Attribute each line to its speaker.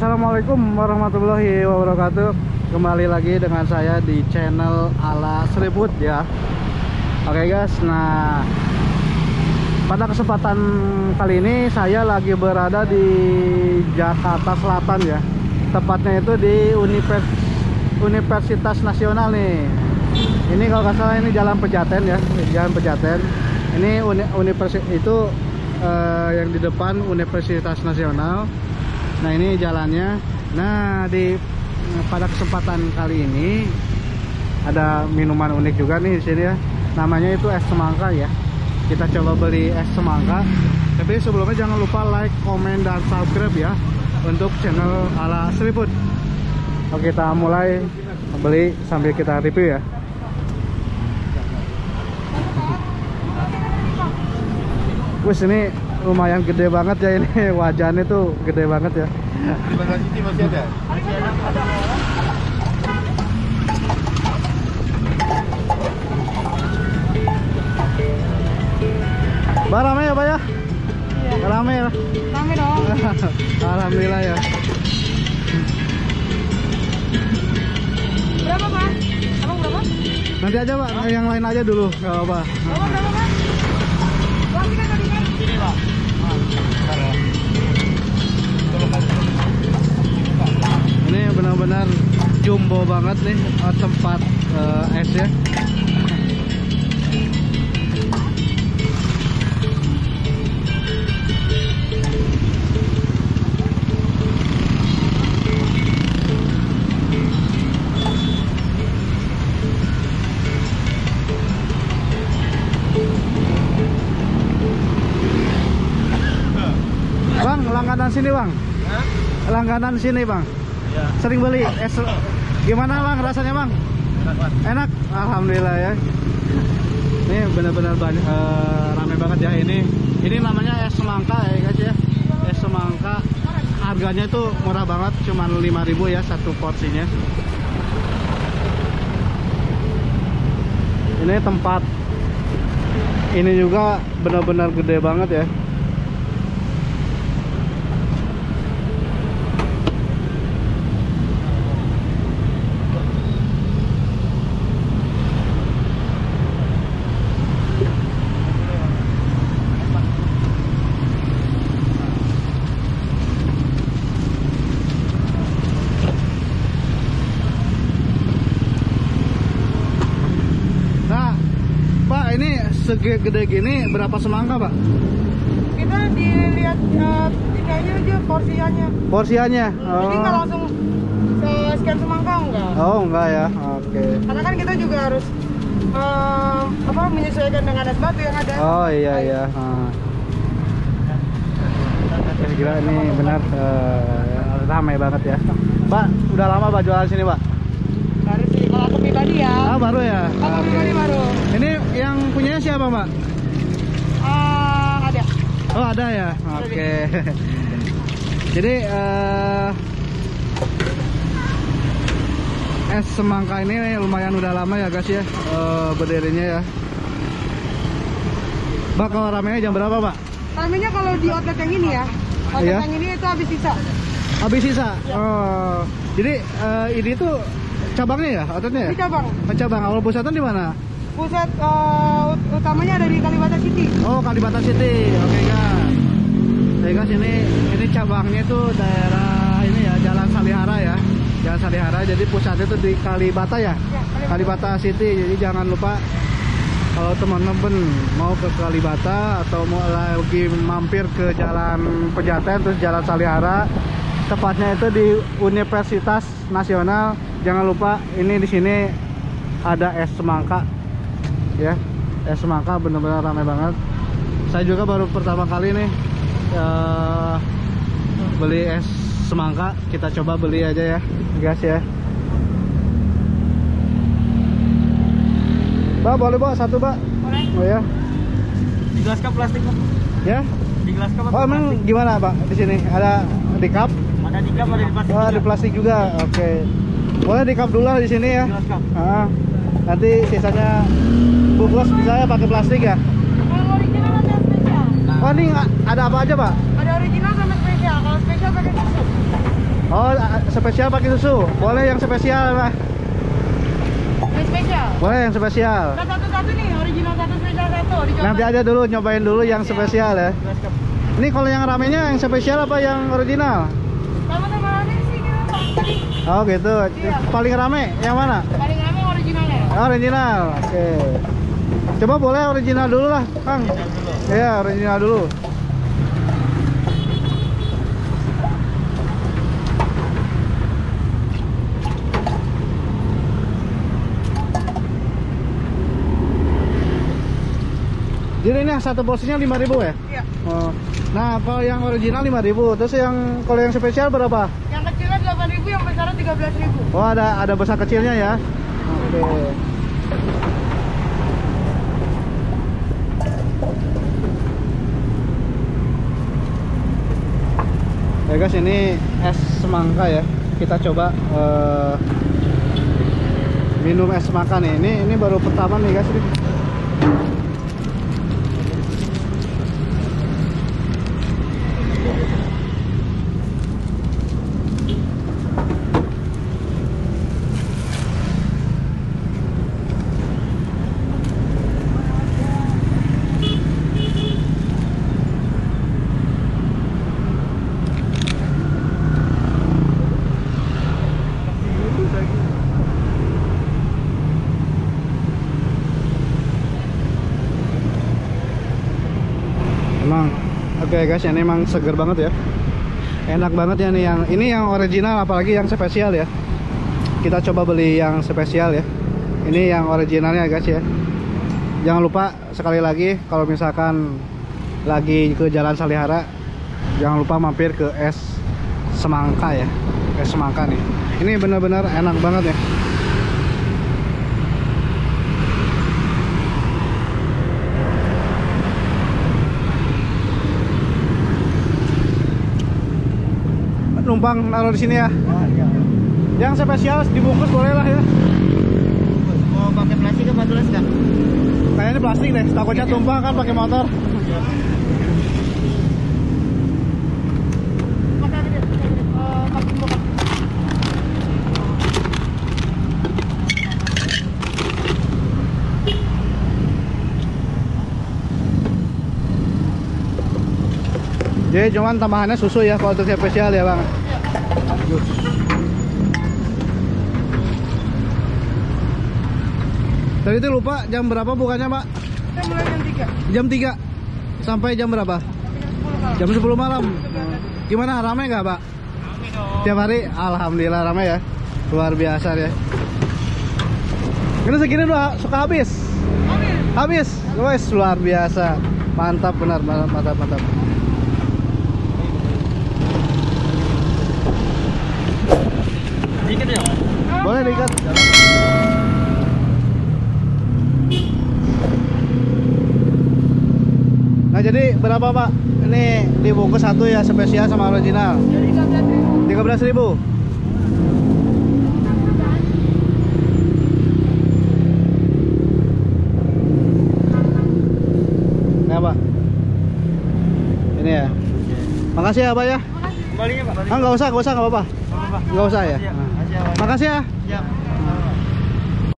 Speaker 1: Assalamualaikum warahmatullahi wabarakatuh. Kembali lagi dengan saya di channel Ala Seriput ya. Oke guys, nah pada kesempatan kali ini saya lagi berada di Jakarta Selatan ya. Tepatnya itu di Universitas Nasional nih. Ini kalau nggak salah ini Jalan Pejaten ya, Jalan Pejaten. Ini universitas itu yang di depan Universitas Nasional. Nah ini jalannya. Nah pada kesempatan kali ini ada minuman unik juga nih di sini ya. Namanya itu es semangka ya. Kita coba beli es semangka. Tapi sebelumnya jangan lupa like, komen, dan subscribe ya untuk channel Ala Seriput. Oke, kita mulai beli sambil kita review ya. Wih, ini lumayan gede banget ya ini. Wajannya tuh gede banget ya.
Speaker 2: Di Bandar City masih ada? Masih ada.
Speaker 1: Bah, rame ya Pak ya? Iya. Rame ya?
Speaker 3: Rame dong.
Speaker 1: Alhamdulillah ya.
Speaker 3: Berapa Pak? Abang berapa?
Speaker 1: Nanti aja Pak, yang lain aja dulu, gak apa-apa.
Speaker 3: Abang berapa Pak? Uang kita tadi kan?
Speaker 2: Sini Pak. Bentar ya.
Speaker 1: Ini benar-benar jumbo banget nih tempat esnya. Bang, langganan sini Bang.
Speaker 2: Hah?
Speaker 1: Langganan sini Bang.
Speaker 2: Iya.
Speaker 1: Sering beli es. Gimana Bang rasanya Bang?
Speaker 2: Enak Pak.
Speaker 1: Enak, alhamdulillah ya. Ini benar-benar ramai banget ya ini. Ini namanya es semangka ya guys ya. Es semangka. Harganya tuh murah banget, cuma 5.000 ya satu porsinya. Ini tempat ini juga benar-benar gede banget ya. Segede gini berapa semangka Pak?
Speaker 3: Kita dilihat ini aja porsiannya.
Speaker 1: Porsiannya?
Speaker 3: Jadi nggak langsung sekian semangka enggak?
Speaker 1: Oh enggak ya, oke.
Speaker 3: Karena kan kita juga harus menyesuaikan dengan es batu yang ada.
Speaker 1: Oh iya iya. Gila ini benar ramai banget ya. Pak, udah lama Pak jualan sini Pak?
Speaker 3: Baru sih, kalau aku pribadi ya.
Speaker 1: Ah baru ya?
Speaker 3: Aku pribadi baru.
Speaker 1: Ini yang punyanya siapa Pak?
Speaker 3: Ada.
Speaker 1: Oh ada ya, oke. Jadi es semangka ini lumayan udah lama ya guys ya berdirinya ya. Pak, kalau ramenya jam berapa Pak?
Speaker 3: Ramenya kalau di outlet yang ini ya. Outlet
Speaker 1: Iya?
Speaker 3: yang ini itu habis sisa.
Speaker 1: Habis sisa?
Speaker 3: Ya.
Speaker 1: Oh, jadi ini tuh cabangnya ya, outletnya ya?
Speaker 3: Di cabang.
Speaker 1: Oh, cabang. Awal pusatnya di mana?
Speaker 3: Pusat utamanya ada di Kalibata City.
Speaker 1: Oh, Kalibata City. Oke guys. Oke guys, ini cabangnya tuh daerah ini ya, Jalan Salihara ya. Jalan Salihara. Jadi pusatnya tuh di Kalibata ya.
Speaker 3: Ya,
Speaker 1: Kalibata City. Jadi jangan lupa kalau teman-teman mau ke Kalibata atau mau lagi mampir ke Jalan Pejaten terus Jalan Salihara, tepatnya itu di Universitas Nasional. Jangan lupa ini di sini ada es semangka ya. Es semangka benar-benar ramai banget. Saya juga baru pertama kali nih beli es semangka. Kita coba beli aja ya guys ya. Pak, boleh Pak satu Pak?
Speaker 3: Boleh.
Speaker 1: Oh ya.
Speaker 2: Di gelas cup plastik Pak.
Speaker 1: Ya.
Speaker 2: Di gelas cup.
Speaker 1: Oh emang gimana Pak di sini? Ada di cup?
Speaker 2: Ada di cup, ada di plastik.
Speaker 1: Oh, di plastik juga. Oke. Boleh di cup dulu lah di sini ya.
Speaker 2: Di gelas cup.
Speaker 1: Nanti sisanya bungkus bisa ya pakai plastik ya.
Speaker 3: Kalau original ada spesial.
Speaker 1: Oh ini ada apa aja Pak?
Speaker 3: Ada original sama spesial. Kalau spesial pakai susu.
Speaker 1: Oh, spesial pakai susu. Boleh yang spesial, Pak.
Speaker 3: Ini spesial.
Speaker 1: Boleh yang spesial.
Speaker 3: Satu-satu nih, original satu spesial satu. Dicoba.
Speaker 1: Nanti aja dulu nyobain dulu yang spesial ya.
Speaker 2: Gelas cup.
Speaker 1: Ini kalau yang ramenya yang spesial apa yang original?
Speaker 3: Sama-sama rame sih gitu.
Speaker 1: Oh gitu.
Speaker 3: Iya.
Speaker 1: Paling rame yang mana?
Speaker 3: Paling rame originalnya.
Speaker 1: Original. Oke. Coba boleh original dulu lah, Kang.
Speaker 2: Original dulu.
Speaker 1: Iya, original dulu. Jadi ini satu porsinya 5.000 ya?
Speaker 3: Iya.
Speaker 1: Oh. Nah, kalau yang original 5.000, terus yang kalau yang spesial berapa?
Speaker 3: Yang kecilnya 8.000, yang besarnya 13.000.
Speaker 1: Oh, ada besar kecilnya ya. Oke. Ya guys, ini es semangka ya. Kita coba minum es semangka nih. Ini baru pertama nih guys. Emang oke guys, ini emang seger banget ya. Enak banget ya nih yang original, apalagi yang spesial ya. Kita coba beli yang spesial ya. Ini yang originalnya guys ya. Jangan lupa sekali lagi kalau misalkan lagi ke Jalan Salihara, jangan lupa mampir ke es semangka ya. Es semangka nih. Ini benar-benar enak banget ya. Numpang naruh di sini ya.
Speaker 2: Oh, iya.
Speaker 1: Yang spesial dibungkus boleh lah ya.
Speaker 2: Mau pakai plastik apa gelas kan?
Speaker 1: Kayaknya plastik deh, takutnya tumpah kan pakai motor. Jadi cuman tambahannya susu ya kalau untuk yang spesial ya bang. Tadi itu lupa jam berapa bukannya pak?
Speaker 3: Kita mulai
Speaker 1: Jam
Speaker 3: jam 3.
Speaker 1: 3 sampai jam berapa? Jam 10 malam. Gimana, ramai nggak pak?
Speaker 2: Rame dong.
Speaker 1: Tiap hari? Alhamdulillah ramai ya. Luar biasa ya. Ini segini udah suka habis. Habis. Guys, luar biasa. Mantap benar, mantap.
Speaker 2: Dikit ya?
Speaker 1: Boleh diikat. Nah jadi berapa pak? Ini dibungkus satu ya, spesial sama original.
Speaker 3: Jadi 13.000.
Speaker 1: 13.000. Ya pak. Ini ya. Makasih ya pak ya.
Speaker 2: Kembalinya Pak.
Speaker 1: Ah nggak usah nggak apa-apa.
Speaker 2: Apa-apa.
Speaker 1: Nggak usah ya.
Speaker 2: Makasih ya.
Speaker 1: Makasih ya.
Speaker 2: Siap.